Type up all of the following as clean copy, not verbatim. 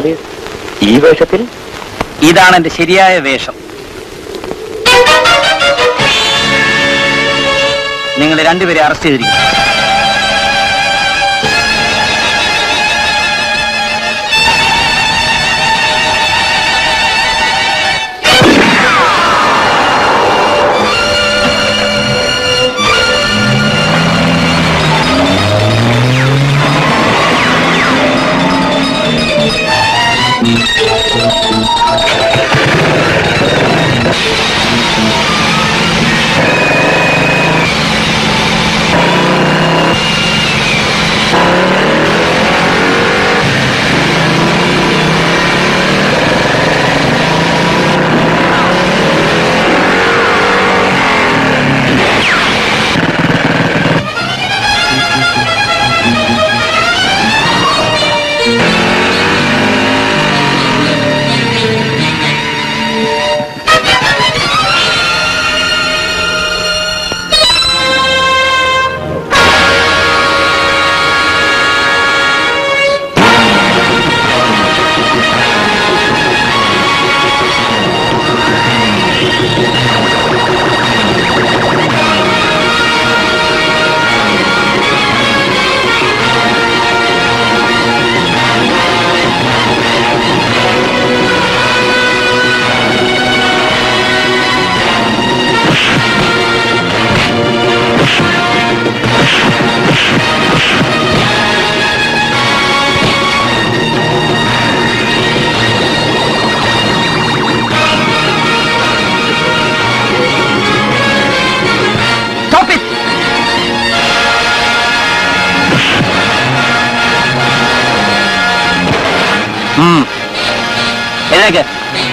അല്ലാതെ ഈ വേഷത്തിൽ? ഇതാണ് എന്റെ ശരിയായ വേഷം. നിങ്ങൾ രണ്ടുപേരെ അറസ്റ്റ് ചെയ്തിരിക്കുന്നു. എഴുന്നേക്ക്.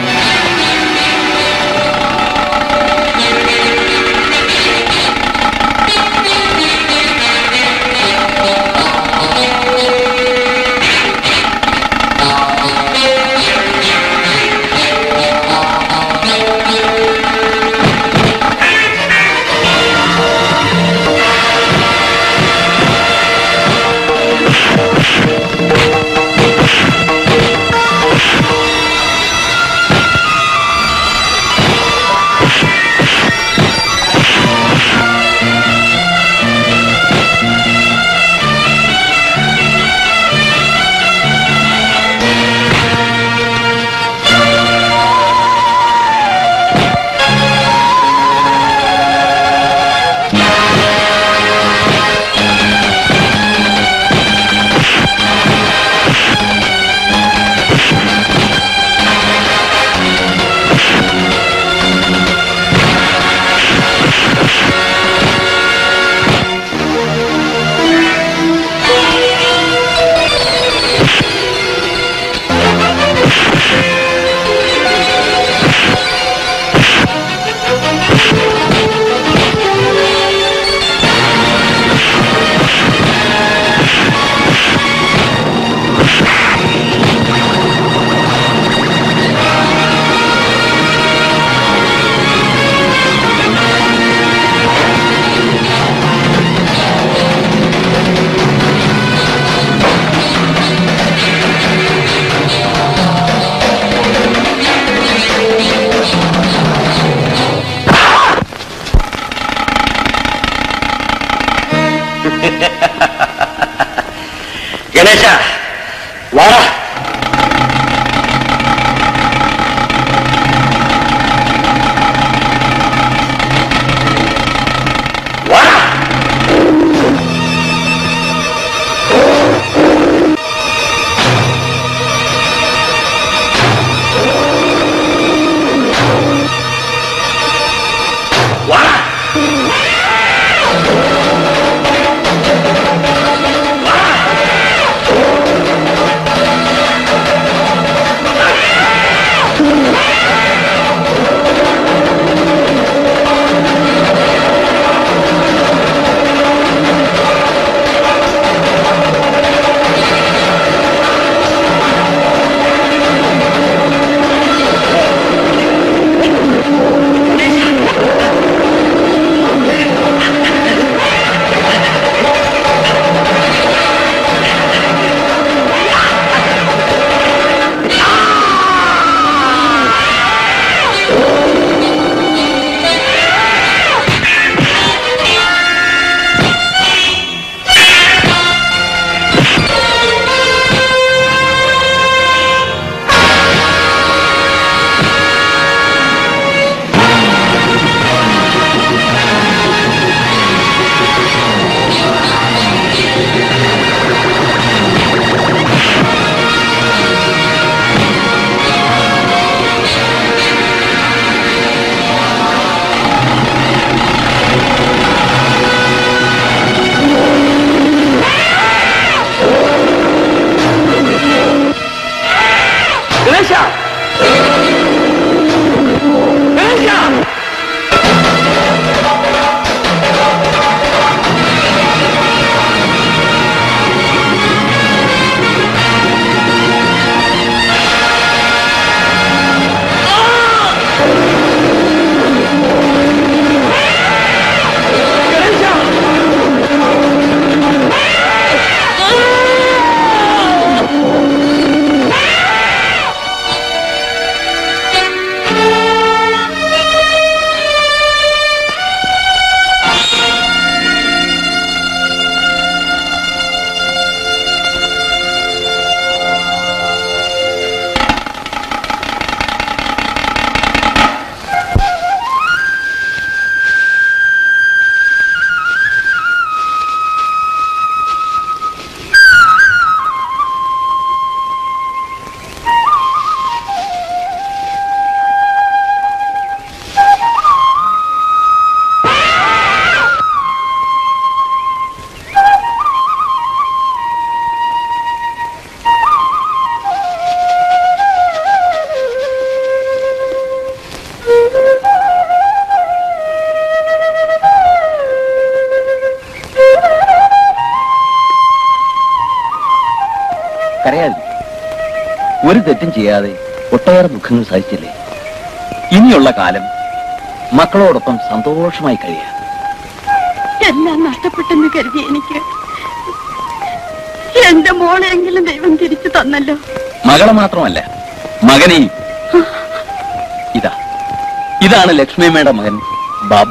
ഗണേശ വാടാ. കരയാതെ. ഒരു തെറ്റും ചെയ്യാതെ ഒട്ടേറെ ദുഃഖങ്ങൾ സഹിച്ചില്ലേ? ഇനിയുള്ള കാലം മക്കളോടൊപ്പം സന്തോഷമായി കഴിയാം. എല്ലാം നഷ്ടപ്പെട്ടെന്ന് കരുതി എനിക്ക് എന്റെ മോളെങ്കിലും ദൈവം തിരിച്ചു തന്നല്ലോ. മകളെ മാത്രമല്ല, മകനെയും. ഇതാണ് ലക്ഷ്മിയമ്മയുടെ മകൻ ബാബു.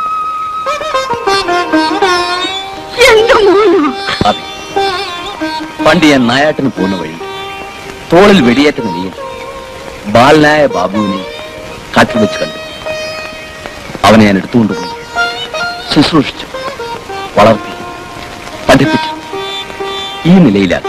എന്റെ മോനോ? അതെ. പണ്ട് ഞാൻ നായാട്ടിന് പോകുന്ന വഴി തോളിൽ വെടിയേറ്റ നിലയിൽ ബാലനായ ബാബുവിനെ കാട്ടിൽ വെച്ച് കണ്ടു. അവനെ ഞാൻ എടുത്തുകൊണ്ടുപോയി ശുശ്രൂഷിച്ചു, വളർത്തി, പഠിപ്പിച്ചു, ഈ നിലയിലാക്കി.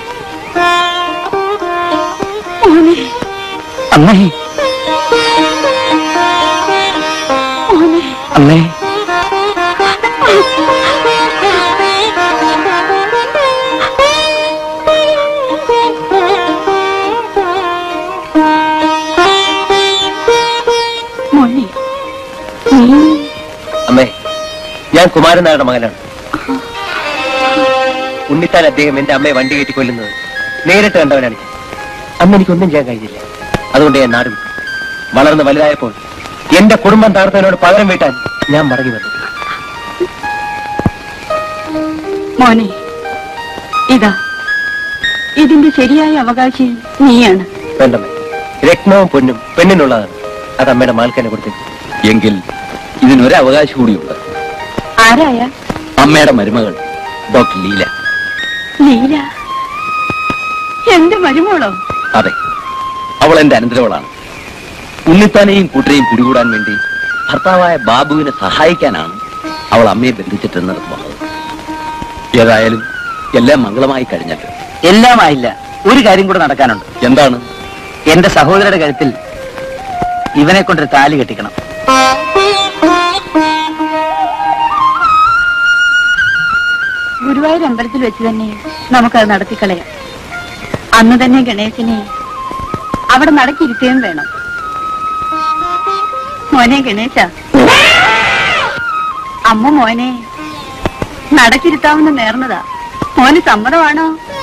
അമ്മേ, അമ്മേ, അമ്മേ, ഞാൻ കുമാരൻ നായരുടെ മകനാണ്. ഉണ്ണിത്താൻ അദ്ദേഹം എന്റെ അമ്മയെ വണ്ടി കയറ്റി കൊല്ലുന്നത് നേരിട്ട് കണ്ടവനാണ് ഞാൻ. അന്ന് എനിക്കൊന്നും ചെയ്യാൻ കഴിഞ്ഞില്ല. അതുകൊണ്ട് ഞാൻ നാട് വിട്ടു. വളർന്ന് വലുതായപ്പോൾ എന്റെ കുടുംബം തകർത്തവനോട് പകരം വീട്ടാൻ ഞാൻ മടങ്ങി വന്നു. മോനെ, ഇതിന്റെ ശരിയായ അവകാശി നീയാണ്. വേണ്ടമ്മേ, രത്നവും പൊന്നും പെണ്ണിനുള്ളതാണ്. അത് അമ്മയുടെ മാൽക്കന്നെ കൊടുത്തു. എങ്കിൽ ഇതിനൊരു അവകാശം കൂടിയുണ്ട്. ആരായ? അമ്മയുടെ മരുമകൾ ഡോക്ടർ ലീല. ലീല എന്റെ മരുമോളോ? അതെ, അവൾ എന്റെ അനന്തരവളാണ്. ഉണ്ണിത്താനെയും കൂട്ടരെയും പിടികൂടാൻ വേണ്ടി ഭർത്താവായ ബാബുവിനെ സഹായിക്കാനാണ് അവൾ അമ്മയെ ബന്ധിച്ചിട്ടെന്ന് വന്നത്. ഏതായാലും എല്ലാം മംഗളമായി കഴിഞ്ഞല്ലോ. എല്ലാമായില്ല, ഒരു കാര്യം കൂടെ നടക്കാനുണ്ട്. എന്താണ്? എന്റെ സഹോദരയുടെ കഴുത്തിൽ ഇവനെ കൊണ്ടൊരു താലി കെട്ടിക്കണം. ഗുരുവായൂർ അമ്പലത്തിൽ വെച്ച് തന്നെ നമുക്കത് നടത്തിക്കളയാം. അന്ന് തന്നെ ഗണേശനെ അവിടെ നടക്കിരുത്തുകയും വേണം. മോനെ ഗണേശ, അമ്മ മോനെ നടക്കിരുത്താമെന്ന് നേർന്നതാ. മോന് സമ്മതമാണോ?